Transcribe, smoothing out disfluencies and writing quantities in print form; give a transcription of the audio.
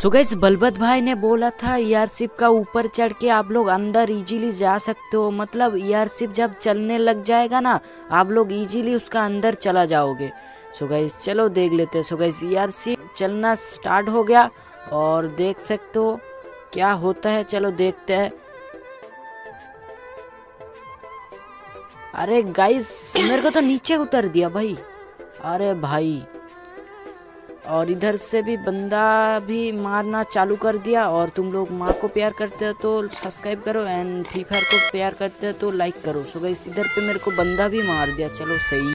So guys बलबत भाई ने बोला था एयरशिप का ऊपर चढ़ के आप लोग अंदर इजीली जा सकते हो, मतलब एयरशिप जब चलने लग जाएगा ना आप लोग इजीली उसका अंदर चला जाओगे। सो गाइस चलो देख लेते हैं। सो गाइस एयरशिप चलना स्टार्ट हो गया और देख सकते हो क्या होता है, चलो देखते हैं। अरे गाइस मेरे को तो नीचे उतर दिया भाई, अरे भाई। और इधर से भी बंदा भी मारना चालू कर दिया। और तुम लोग माँ को प्यार करते हो तो सब्सक्राइब करो एंड फ्री फायर को प्यार करते हो तो लाइक करो। सो गाइस इधर पे मेरे को बंदा भी मार दिया, चलो सही।